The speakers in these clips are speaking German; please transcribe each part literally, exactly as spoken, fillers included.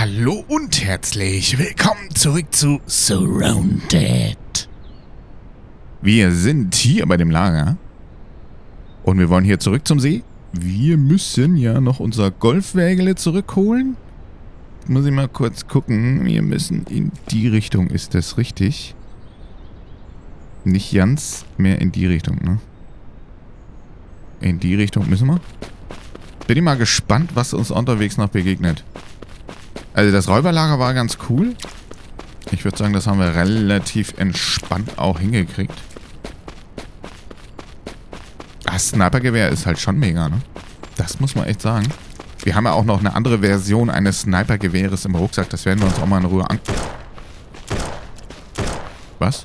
Hallo und herzlich willkommen zurück zu Surrounded. Wir sind hier bei dem Lager und wir wollen hier zurück zum See. Wir müssen ja noch unser Golfwägele zurückholen. Muss ich mal kurz gucken. Wir müssen in die Richtung. Ist das richtig? Nicht ganz mehr in die Richtung, ne? In die Richtung müssen wir. Bin ich mal gespannt, was uns unterwegs noch begegnet. Also das Räuberlager war ganz cool. Ich würde sagen, das haben wir relativ entspannt auch hingekriegt. Das Snipergewehr ist halt schon mega, ne? Das muss man echt sagen. Wir haben ja auch noch eine andere Version eines Snipergewehres im Rucksack. Das werden wir uns auch mal in Ruhe an... Was?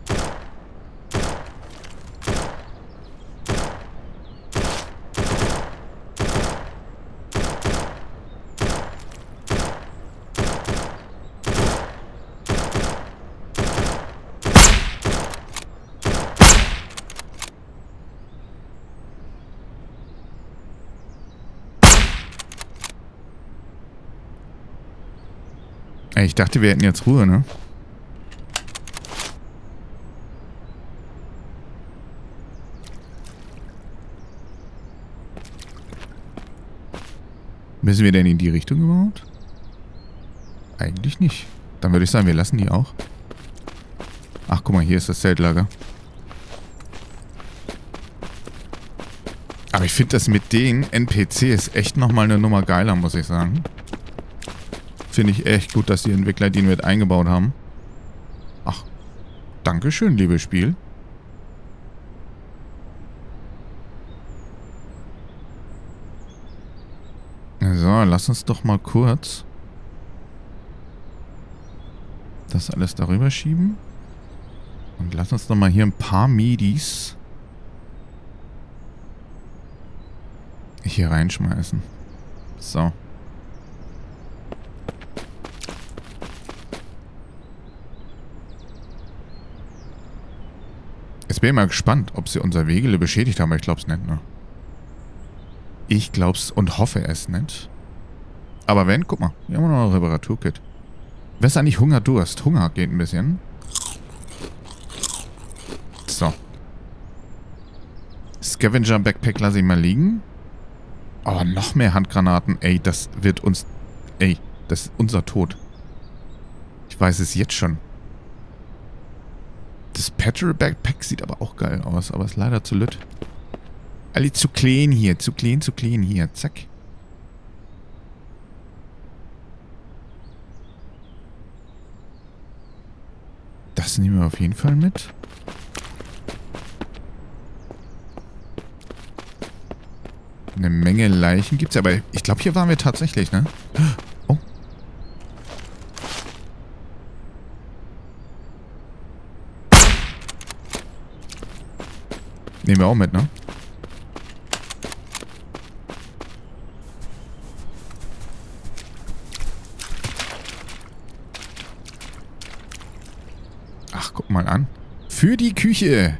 Ich dachte, wir hätten jetzt Ruhe, ne? Müssen wir denn in die Richtung überhaupt? Eigentlich nicht. Dann würde ich sagen, wir lassen die auch. Ach, guck mal, hier ist das Zeltlager. Aber ich finde das mit den N P Cs echt nochmal eine Nummer geiler, muss ich sagen. Finde ich echt gut, dass die Entwickler die mit eingebaut haben. Ach, dankeschön, liebes Spiel. So, lass uns doch mal kurz das alles darüber schieben. Und lass uns doch mal hier ein paar Midis hier reinschmeißen. So. Jetzt bin ich mal gespannt, ob sie unser Wegele beschädigt haben, aber ich glaub's nicht, ne? Ich glaub's und hoffe es nicht. Aber wenn, guck mal, hier haben wir noch ein Reparaturkit. Wer ist eigentlich Hunger, Durst? Hunger geht ein bisschen. So. Scavenger Backpack lasse ich mal liegen. Oh, noch mehr Handgranaten. Ey, das wird uns... Ey, das ist unser Tod. Ich weiß es jetzt schon. Das Petrol Backpack sieht aber auch geil aus, aber ist leider zu lütt. Alle zu klein hier, zu klein, zu klein hier. Zack. Das nehmen wir auf jeden Fall mit. Eine Menge Leichen gibt's, aber ich glaube, hier waren wir tatsächlich, ne? Oh. Nehmen wir auch mit, ne? Ach, guck mal an. Für die Küche.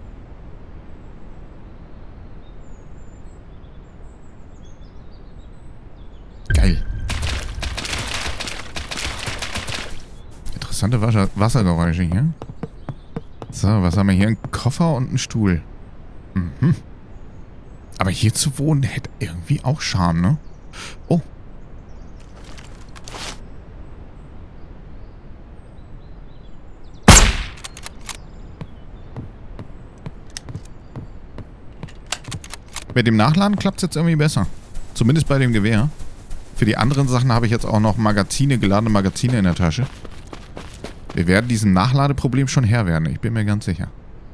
Geil. Interessante Wasser Wassergeräusche hier. So, was haben wir hier? Ein Koffer und ein Stuhl. Mhm. Aber hier zu wohnen hätte irgendwie auch Charme, ne? Oh. Mit dem Nachladen klappt es jetzt irgendwie besser. Zumindest bei dem Gewehr. Für die anderen Sachen habe ich jetzt auch noch Magazine, geladene Magazine in der Tasche. Wir werden diesem Nachladeproblem schon Herr werden, ich bin mir ganz sicher.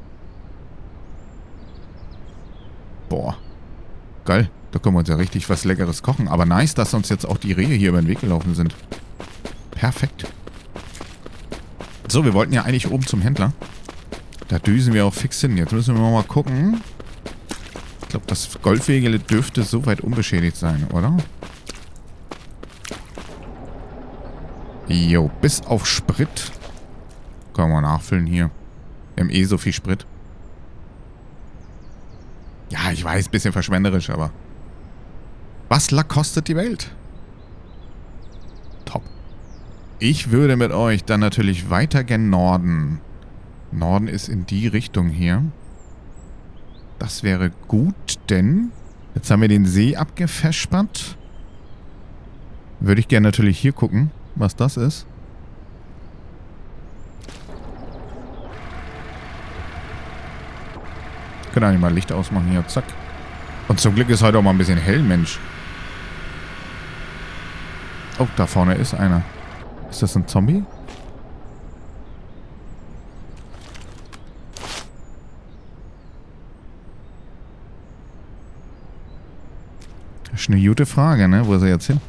Boah. Geil. Da können wir uns ja richtig was Leckeres kochen. Aber nice, dass uns jetzt auch die Rehe hier über den Weg gelaufen sind. Perfekt. So, wir wollten ja eigentlich oben zum Händler. Da düsen wir auch fix hin. Jetzt müssen wir mal gucken. Ich glaube, das Golfwegele dürfte soweit unbeschädigt sein, oder? Jo, bis auf Sprit. Können wir nachfüllen hier. Wir haben eh so viel Sprit. Ja, ich weiß, bisschen verschwenderisch, aber... Was kostet die Welt? Top. Ich würde mit euch dann natürlich weiter gen Norden. Norden ist in die Richtung hier. Das wäre gut, denn jetzt haben wir den See abgefespert. Würde ich gerne natürlich hier gucken, was das ist. Können eigentlich mal Licht ausmachen hier, zack. Und zum Glück ist heute auch mal ein bisschen hell, Mensch. Oh, da vorne ist einer. Ist das ein Zombie? Das ist eine gute Frage, ne? Wo ist er jetzt hin?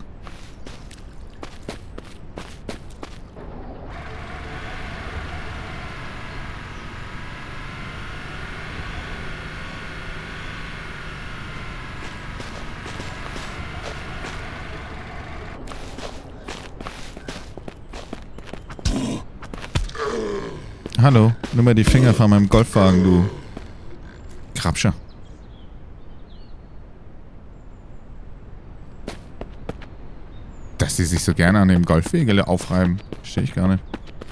Hallo, nimm mal die Finger von meinem Golfwagen, du Krabscher. Dass die sich so gerne an dem Golfwegele aufreiben, verstehe ich gar nicht.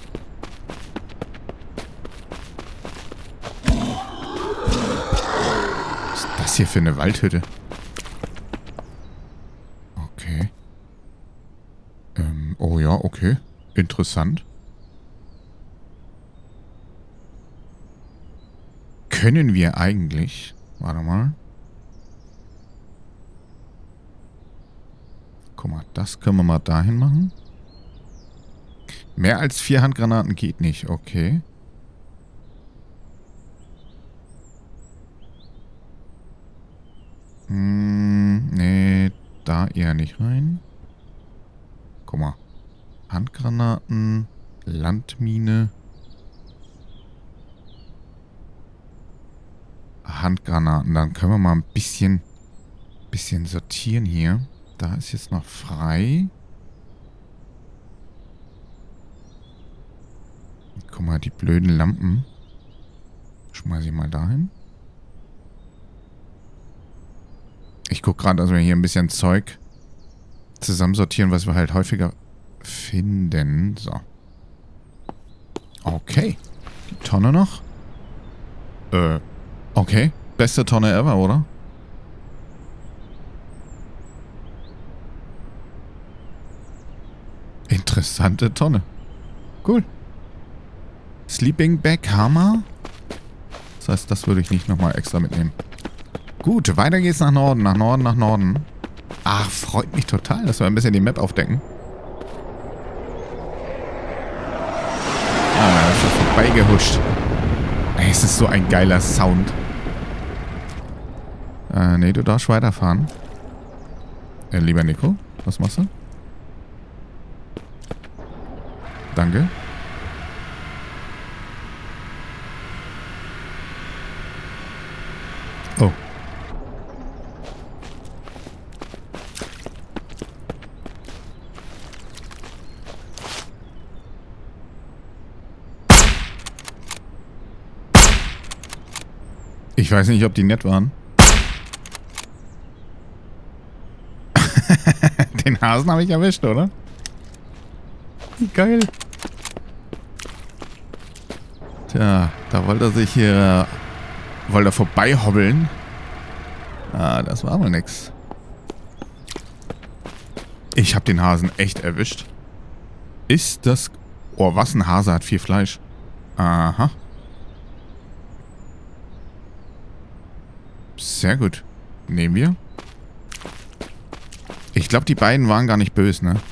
Was ist das hier für eine Waldhütte? Okay. Ähm, oh ja, okay. Interessant. Können wir eigentlich... Warte mal. Guck mal, das können wir mal dahin machen. Mehr als vier Handgranaten geht nicht, okay. Hm, nee, da eher nicht rein. Guck mal. Handgranaten, Landmine. Handgranaten. Dann können wir mal ein bisschen, bisschen sortieren hier. Da ist jetzt noch frei. Guck mal, die blöden Lampen. Schmeiß ich mal dahin. Ich gucke gerade, dass wir hier ein bisschen Zeug zusammensortieren, was wir halt häufiger finden. So. Okay. Die Tonne noch. Äh. Okay, beste Tonne ever, oder? Interessante Tonne. Cool. Sleeping Bag Hammer. Das heißt, das würde ich nicht nochmal extra mitnehmen. Gut, weiter geht's nach Norden, nach Norden, nach Norden. Ach, freut mich total, dass wir ein bisschen die Map aufdecken. Ah, da ist schon vorbeigehuscht. Ey, es ist so ein geiler Sound. Äh, nee, du darfst weiterfahren. Äh, lieber Nico, was machst du? Danke. Oh. Ich weiß nicht, ob die nett waren. Den Hasen habe ich erwischt, oder? Wie geil. Tja, da wollte er sich hier... Wollte er vorbei hobbeln. Ah, das war wohl nix. Ich habe den Hasen echt erwischt. Ist das... Oh, was ein Hase hat viel Fleisch. Aha. Sehr gut. Nehmen wir. Ich glaube, die beiden waren gar nicht böse, ne?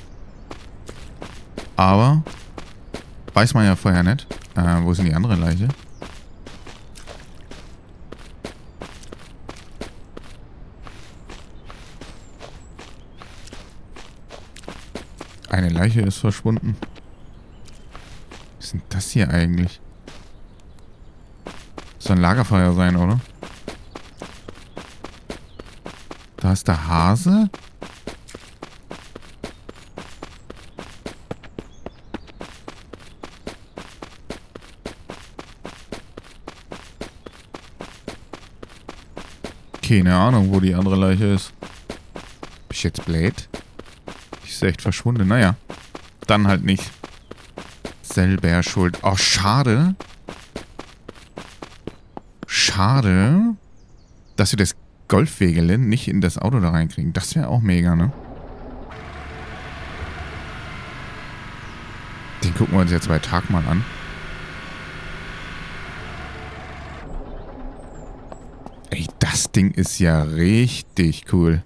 Aber weiß man ja vorher nicht. Äh, wo ist denn die andere Leiche? Eine Leiche ist verschwunden. Was ist denn das hier eigentlich? Soll ein Lagerfeuer sein, oder? Da ist der Hase. Keine Ahnung, wo die andere Leiche ist. Bin ich jetzt blöd? Die ist echt verschwunden. Naja, dann halt nicht. Selber schuld. Oh, schade. Schade, dass wir das Golfwägele nicht in das Auto da reinkriegen. Das wäre auch mega, ne? Den gucken wir uns jetzt bei Tag mal an. Ey, das Ding ist ja richtig cool.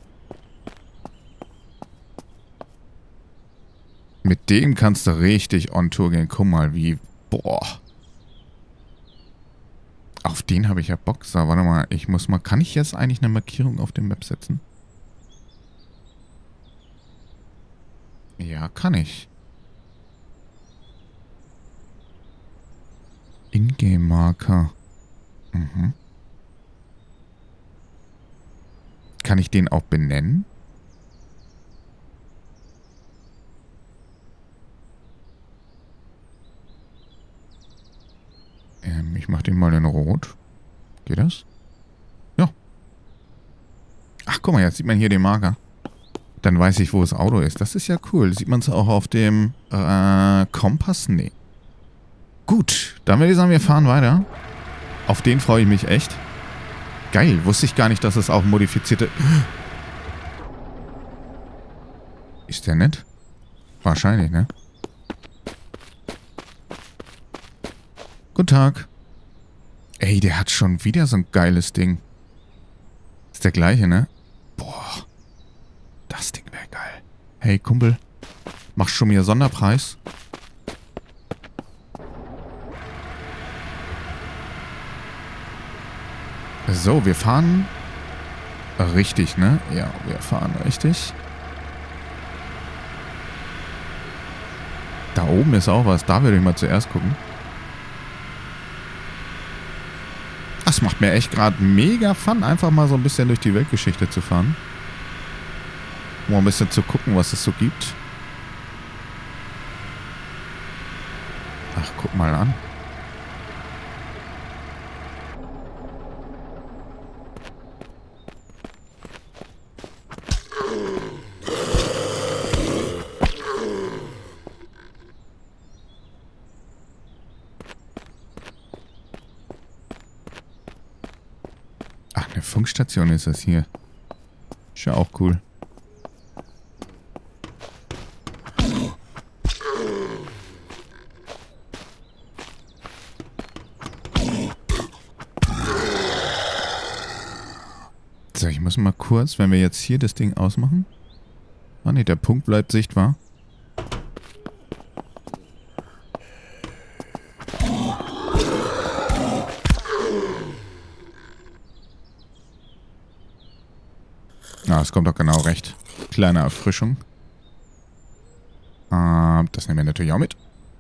Mit dem kannst du richtig on Tour gehen. Guck mal, wie... Boah. Auf den habe ich ja Bock. So, warte mal. Ich muss mal... Kann ich jetzt eigentlich eine Markierung auf dem Map setzen? Ja, kann ich. Ingame-Marker. Mhm. Kann ich den auch benennen? Ähm, ich mache den mal in Rot. Geht das? Ja. Ach, guck mal, jetzt sieht man hier den Marker. Dann weiß ich, wo das Auto ist. Das ist ja cool. Sieht man es auch auf dem äh, Kompass? Nee. Gut, dann würde ich sagen, wir fahren weiter. Auf den freue ich mich echt. Geil, wusste ich gar nicht, dass es auch modifizierte... Ist der nett? Wahrscheinlich, ne? Guten Tag. Ey, der hat schon wieder so ein geiles Ding. Ist der gleiche, ne? Boah. Das Ding wäre geil. Hey, Kumpel. Machst schon wieder Sonderpreis? So, wir fahren richtig, ne? Ja, wir fahren richtig. Da oben ist auch was. Da würde ich mal zuerst gucken. Das macht mir echt gerade mega Fun, einfach mal so ein bisschen durch die Weltgeschichte zu fahren. Um ein bisschen zu gucken, was es so gibt. Ach, guck mal an. Eine Funkstation ist das hier. Ist ja auch cool. So, ich muss mal kurz, wenn wir jetzt hier das Ding ausmachen. Ah ne, der Punkt bleibt sichtbar. Ah, es kommt doch genau recht. Kleine Erfrischung. Ah, das nehmen wir natürlich auch mit.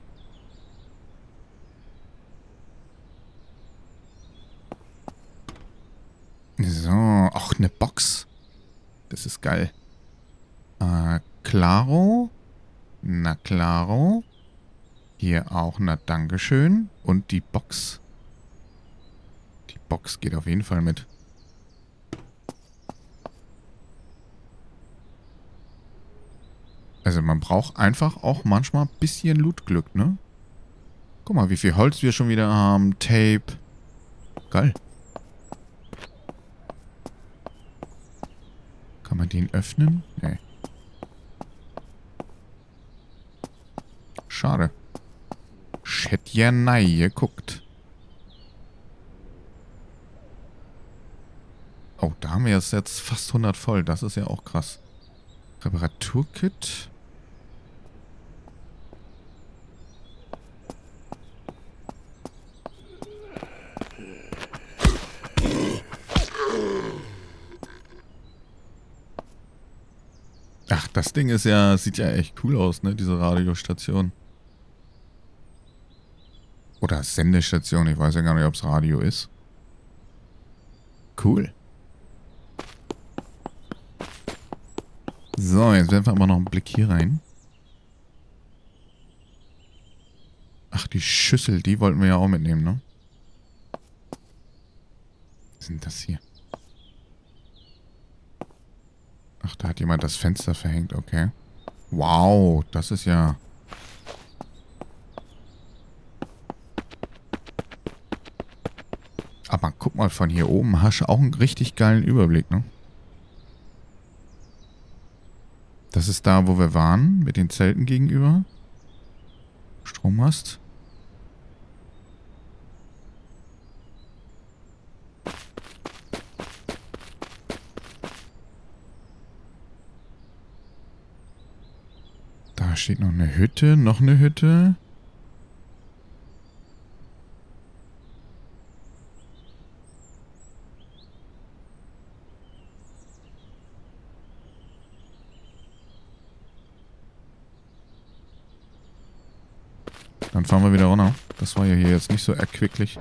So, auch eine Box. Das ist geil. Äh, Claro. Na, Claro. Hier auch, na, Dankeschön. Und die Box. Die Box geht auf jeden Fall mit. Also man braucht einfach auch manchmal ein bisschen Lootglück, ne? Guck mal, wie viel Holz wir schon wieder haben. Tape. Geil. Kann man den öffnen? Nee. Schade. Ich hätte ja nein geguckt. Oh, da haben wir jetzt, jetzt fast hundert voll. Das ist ja auch krass. Reparaturkit. Ach, das Ding ist ja, sieht ja echt cool aus, ne? Diese Radiostation. Oder Sendestation, ich weiß ja gar nicht, ob es Radio ist. Cool. So, jetzt werfen wir aber noch einen Blick hier rein. Ach, die Schüssel, die wollten wir ja auch mitnehmen, ne? Was ist denn das hier? Ach, da hat jemand das Fenster verhängt, okay. Wow, das ist ja... mal, von hier oben hast du auch einen richtig geilen Überblick, ne? Das ist da, wo wir waren, mit den Zelten gegenüber. Strommast. Da steht noch eine Hütte, noch eine Hütte. Dann fahren wir wieder runter. Das war ja hier jetzt nicht so erquicklich.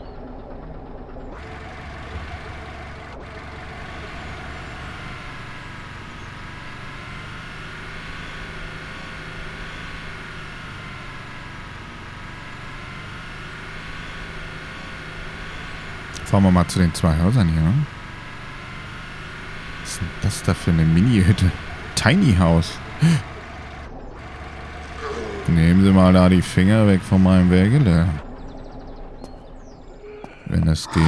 Fahren wir mal zu den zwei Häusern hier. Was ist denn das da für eine Mini-Hütte? Tiny House. Nehmen Sie mal da die Finger weg von meinem Wägele. Wenn es geht.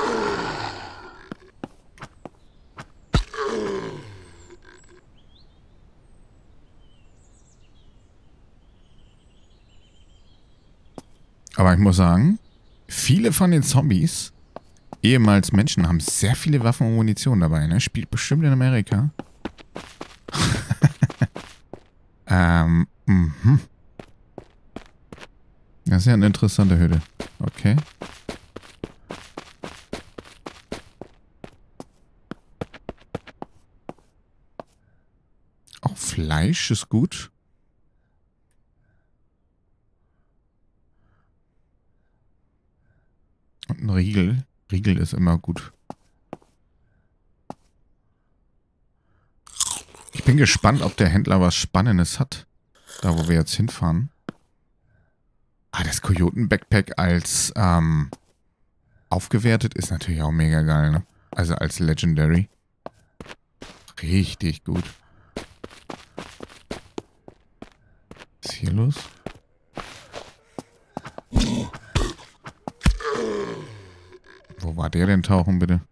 Aber ich muss sagen, viele von den Zombies, ehemals Menschen, haben sehr viele Waffen und Munition dabei, ne? Spielt bestimmt in Amerika. ähm, mhm. Das ist ja eine interessante Hütte. Okay. Auch Fleisch ist gut. Und ein Riegel. Riegel ist immer gut. Ich bin gespannt, ob der Händler was Spannendes hat. Da, wo wir jetzt hinfahren. Ah, das Kojoten-Backpack als ähm, aufgewertet ist natürlich auch mega geil, ne? Also als Legendary. Richtig gut. Was ist hier los? Wo war der denn tauchen, bitte?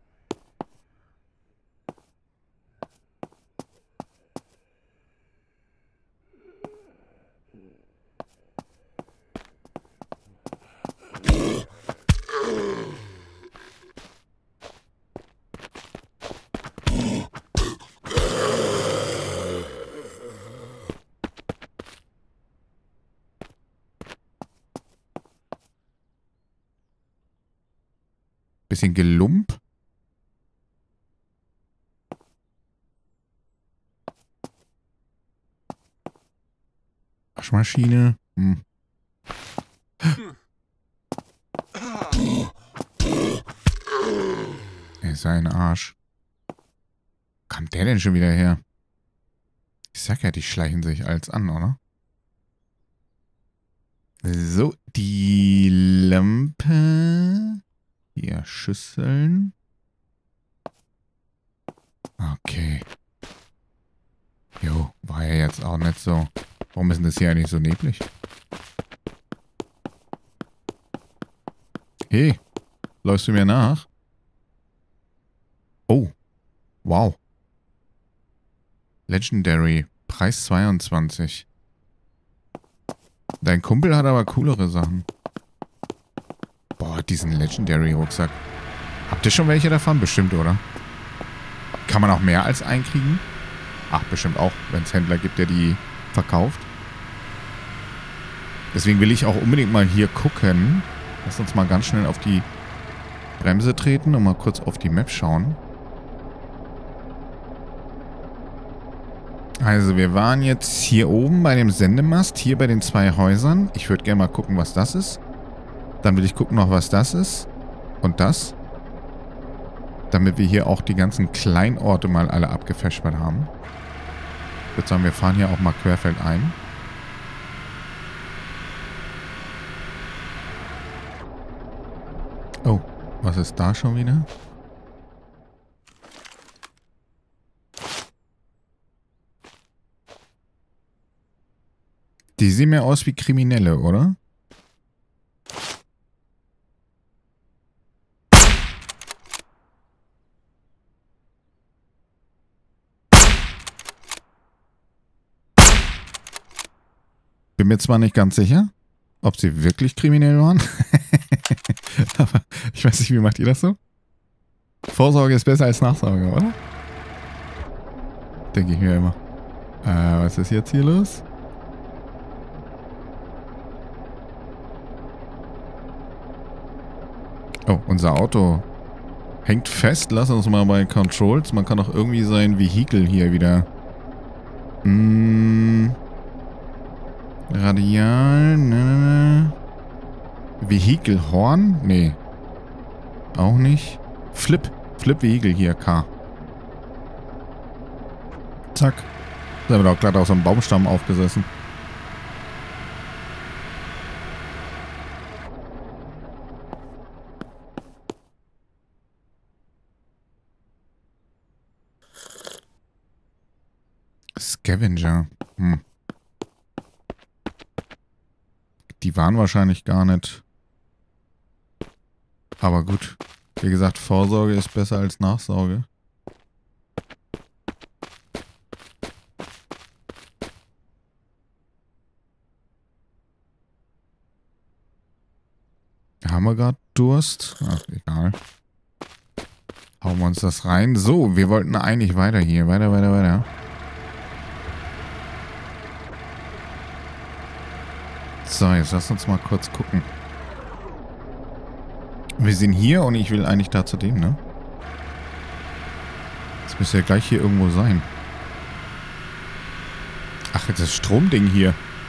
Bisschen Gelump. Waschmaschine. Hm. Er ist ein Arsch. Wo kam der denn schon wieder her? Ich sag ja, die schleichen sich als an, oder? So, die Lampe. Hier, Schüsseln. Okay. Jo, war ja jetzt auch nicht so. Warum ist denn das hier eigentlich so neblig? Hey, läufst du mir nach? Oh, wow. Legendary, Preis zweiundzwanzig. Dein Kumpel hat aber coolere Sachen. Boah, diesen Legendary-Rucksack. Habt ihr schon welche davon? Bestimmt, oder? Kann man auch mehr als einen kriegen? Ach, bestimmt auch, wenn es Händler gibt, der die verkauft. Deswegen will ich auch unbedingt mal hier gucken. Lass uns mal ganz schnell auf die Bremse treten und mal kurz auf die Map schauen. Also, wir waren jetzt hier oben bei dem Sendemast, hier bei den zwei Häusern. Ich würde gerne mal gucken, was das ist. Dann will ich gucken noch, was das ist. Und das. Damit wir hier auch die ganzen Kleinorte mal alle abgefespert haben. Ich würde sagen, wir fahren hier auch mal querfeldein. Oh, was ist da schon wieder? Die sehen mir aus wie Kriminelle, oder? Bin mir zwar nicht ganz sicher, ob sie wirklich kriminell waren. Aber ich weiß nicht, wie macht ihr das so? Vorsorge ist besser als Nachsorge, oder? Denke ich mir immer. Äh, was ist jetzt hier los? Oh, unser Auto hängt fest. Lass uns mal bei Controls. Man kann auch irgendwie sein Vehikel hier wieder... Hm... Radial... Ne, ne, ne. Vehikel Horn? Nee. Auch nicht. Flip. Flip Vehikel hier, K. Zack. Da haben wir doch gerade auf so einem Baumstamm aufgesessen. Scavenger. Hm. Die waren wahrscheinlich gar nicht. Aber gut. Wie gesagt, Vorsorge ist besser als Nachsorge. Haben wir gerade Durst? Ach, egal. Hauen wir uns das rein. So, wir wollten eigentlich weiter hier. Weiter, weiter, weiter. So, jetzt lass uns mal kurz gucken. Wir sind hier und ich will eigentlich da zu dem, ne? Das müsste ja gleich hier irgendwo sein. Ach, jetzt das Stromding hier.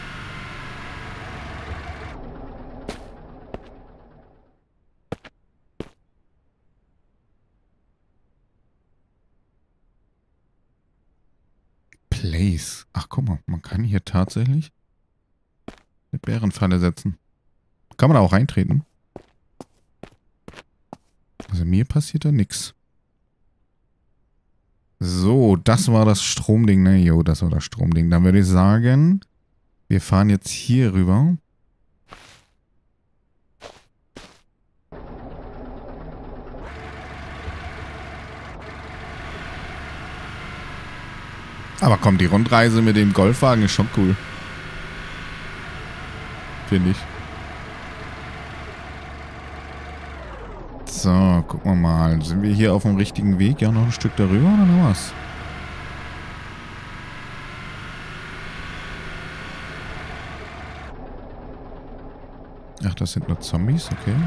Place. Ach, guck mal, man kann hier tatsächlich eine Bärenfalle setzen. Kann man da auch reintreten? Also mir passiert da nichts. So, das war das Stromding, ne? Jo, das war das Stromding. Dann würde ich sagen, wir fahren jetzt hier rüber. Aber komm, die Rundreise mit dem Golfwagen ist schon cool. Finde ich. So, gucken wir mal. Sind wir hier auf dem richtigen Weg? Ja, noch ein Stück darüber oder noch was? Ach, das sind nur Zombies? Okay.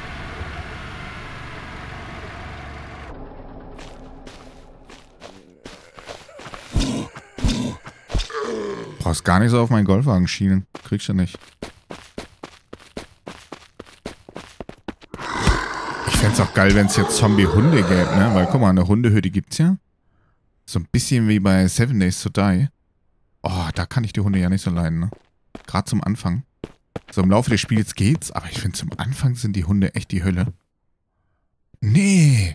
Brauchst gar nicht so auf meinen Golfwagen schielen. Kriegst du nicht. Ich fände es auch geil, wenn es jetzt Zombie-Hunde gäbe, ne? Weil, guck mal, eine Hundehütte gibt's ja. So ein bisschen wie bei Seven Days to Die. Oh, da kann ich die Hunde ja nicht so leiden, ne? Gerade zum Anfang. So im Laufe des Spiels geht's, aber ich finde, zum Anfang sind die Hunde echt die Hölle. Nee.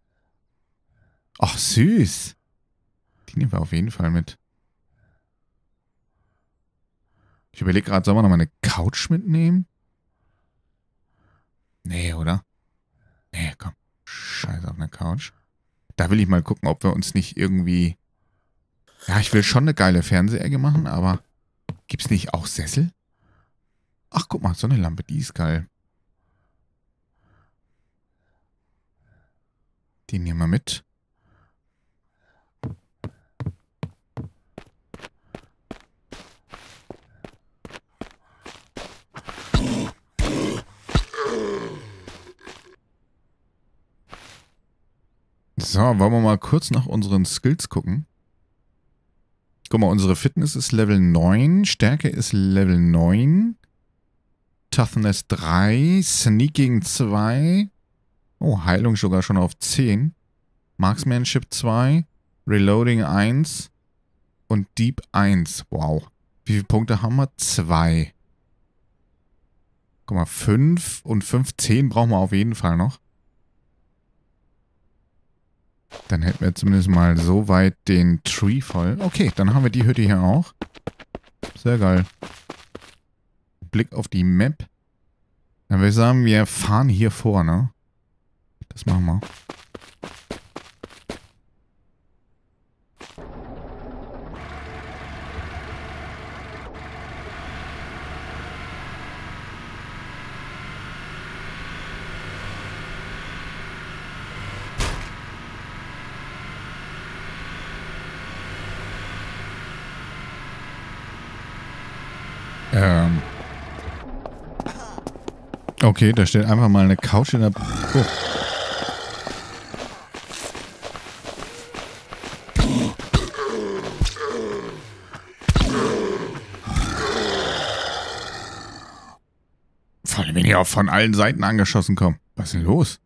Ach, süß. Die nehmen wir auf jeden Fall mit. Ich überlege gerade, sollen wir noch mal eine Couch mitnehmen? Nee, oder? Nee, komm. Scheiß auf eine Couch. Da will ich mal gucken, ob wir uns nicht irgendwie... Ja, ich will schon eine geile Fernsehecke machen, aber... Gibt's nicht auch Sessel? Ach, guck mal, so eine Lampe, die ist geil. Die nehmen wir mit. So, wollen wir mal kurz nach unseren Skills gucken. Guck mal, unsere Fitness ist Level neun, Stärke ist Level neun, Toughness drei, Sneaking zwei, oh, Heilung sogar schon auf zehn, Marksmanship zwei, Reloading eins und Deep eins. Wow. Wie viele Punkte haben wir? zwei. Guck mal, fünf und fünf, zehn brauchen wir auf jeden Fall noch. Dann hätten wir zumindest mal so weit den Tree voll. Okay, dann haben wir die Hütte hier auch. Sehr geil. Blick auf die Map. Dann würde ich sagen, wir fahren hier vor, ne? Das machen wir. Ähm. Okay, da steht einfach mal eine Couch in der... Oh. Vor allem, wenn die auch von allen Seiten angeschossen kommen. Was ist denn los?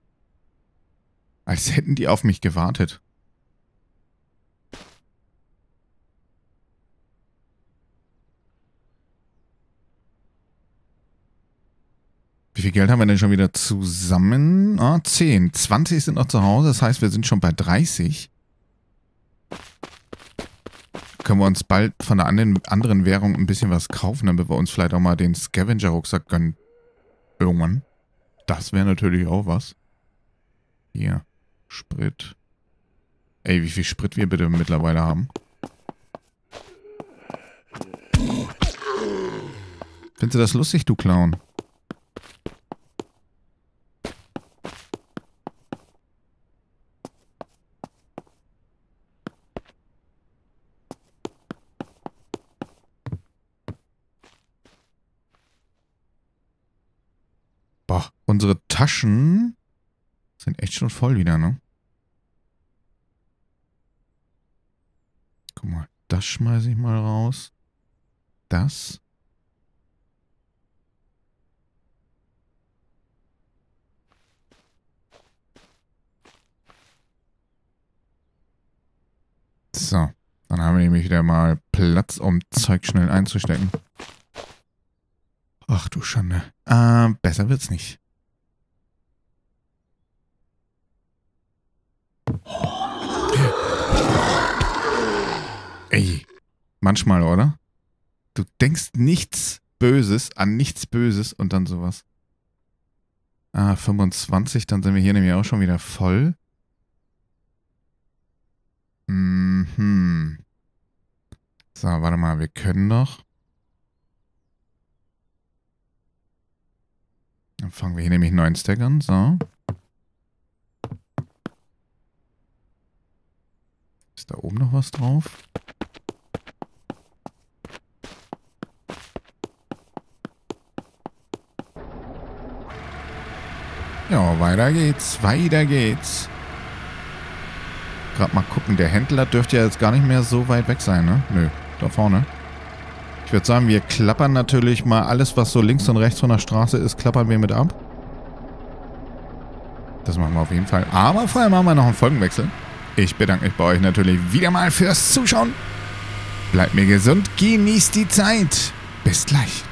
Als hätten die auf mich gewartet. Wie viel Geld haben wir denn schon wieder zusammen? Ah, zehn. zwanzig sind noch zu Hause, das heißt, wir sind schon bei dreißig. Können wir uns bald von einer anderen, anderen Währung ein bisschen was kaufen, damit wir uns vielleicht auch mal den Scavenger-Rucksack gönnen. Irgendwann. Das wäre natürlich auch was. Hier. Sprit. Ey, wie viel Sprit wir bitte mittlerweile haben. Findest du das lustig, du Clown? Boah, unsere Taschen sind echt schon voll wieder, ne? Guck mal, das schmeiße ich mal raus. Das. So, dann haben wir nämlich wieder mal Platz, um Zeug schnell einzustecken. Ach du Schande. Äh, besser wird's nicht. Ey, manchmal, oder? Du denkst nichts Böses an nichts Böses und dann sowas. Ah, fünfundzwanzig, dann sind wir hier nämlich auch schon wieder voll. Mhm. So, warte mal, wir können doch. Dann fangen wir hier nämlich einen neuen Stack an. So. Ist da oben noch was drauf? Ja, weiter geht's. Weiter geht's. Gerade mal gucken. Der Händler dürfte ja jetzt gar nicht mehr so weit weg sein, ne? Nö, da vorne. Ich würde sagen, wir klappern natürlich mal alles, was so links und rechts von der Straße ist, klappern wir mit ab. Das machen wir auf jeden Fall. Aber vorher machen wir noch einen Folgenwechsel. Ich bedanke mich bei euch natürlich wieder mal fürs Zuschauen. Bleibt mir gesund, genießt die Zeit. Bis gleich.